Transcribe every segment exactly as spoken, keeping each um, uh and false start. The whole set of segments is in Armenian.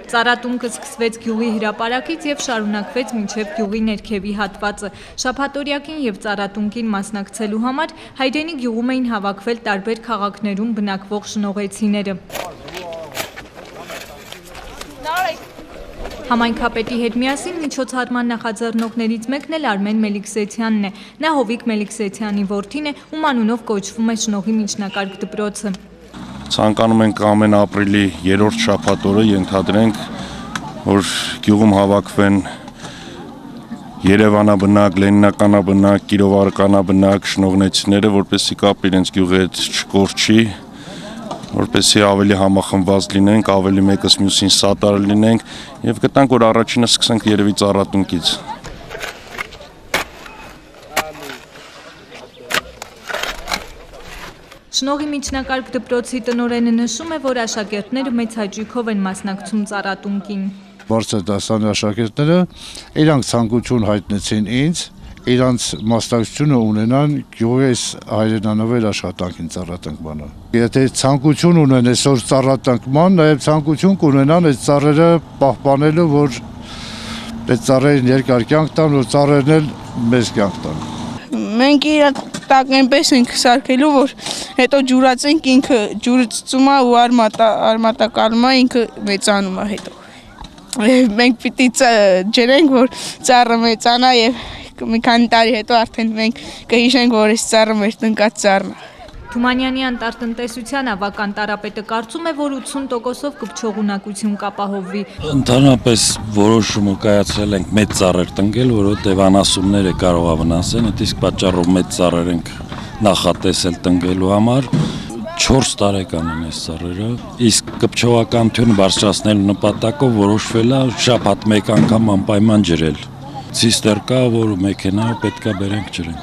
Ծառատունկը սկսվեց գյուղի հրապարակից և շարունակվեց մինչև գյուղի ներքևի հատվածը։ Շաբաթօրյակին և ծառատունկին մասնակցելու համար Հայրենի գյուղում էին հավաքվել տարբեր քաղաքներում բնակվող շնողեցիները։ Համայնքապետի հետ միասին միջոցառման նախաձեռնողներից մեկն էլ Արմեն Մելիքսեթյանն է։ Նա Հովիկ Մելիքսեթյանի որդին է, ում անունով կոչվում է շնողի միջնակարգ դպրոցը։ Ցանկանում ենք ամեն ապրիլի երրորդ շաբաթ օրը ենթադրենք, որ գյուղում հավաքվեն երևանաբնակ, լենինականաբնակ, կիրովարկանաբնակ շնողնեցիները, որպեսզի կապ իրենց գյուղի հետ չկորչի, որպեսզի ավելի համախմբված լինենք, ավելի մեկս մյուսին սատար լինենք եւ գտանք, որ առաջինը սկսենք երևի ծառատունկից։ Շնողի միջնակարգ դպրոցի տնօրենը նշում է, որ աշակերտները մեծ հաճույքով են մասնակցում ծառատունկին։ Բարձր դասարանի աշակերտները իրանք ցանկություն հայտնեցին ինձ, իրանց մասնակցությունը ունենան գյուղի հայրենանվեր աշխատանքին ծառատանկմանը։ Եթե ցանկություն ունեն այսօր ծառատանկման, նաև ցանկություն կունենան այս ծառերը պահպանելու, որ այդ ծառերին երկար կյանք տան, որ ծառերն էլ մեծ կյանք տան։ Մենք իրար տակ այնպես ենք սարքելու, որ հետո ջուրացենք, ինքը ջուրը ծծում է ու արմատակալում է, ինքը մեծանում է հետո։ Մենք պիտի ջրենք, որ ծառը մեծանա և մի քանի տարի հետո արդեն մենք կհիշենք, որ այս ծառը մեր տնկած ծառն է։ Թումանյանի անտառտնտեսության ավագ տարապետը կարծում է, որ ութսուն տոկոսով կպչողունակություն կապահովվի։ Ընդհանրապես որոշումը կայացրել ենք մեծ ծառեր տնկել, որովհետև անասունները կարող է վնասեն, իսկ պատճառով մեծ ծառեր ենք նախատեսել տնկելու համար։ չորս տարեկան են այս ծառերը, իսկ կպչողականությունը բարձրացնելու նպատակով որոշվել է շաբաթ մեկ անգամ անպայման ջրել։ Ցիստեր կա, որ մեքենայով պետք է բերենք ջրենք։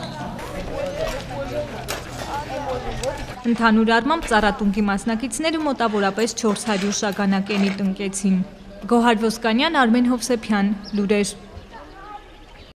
Ընդհանուր առմամբ ծառատունկի մասնակիցները մոտավորապես չորս հարյուր շագանակենի տնկեցին։ Գոհար Ոսկանյան, Արմեն Հովսեփյան, լուրեր։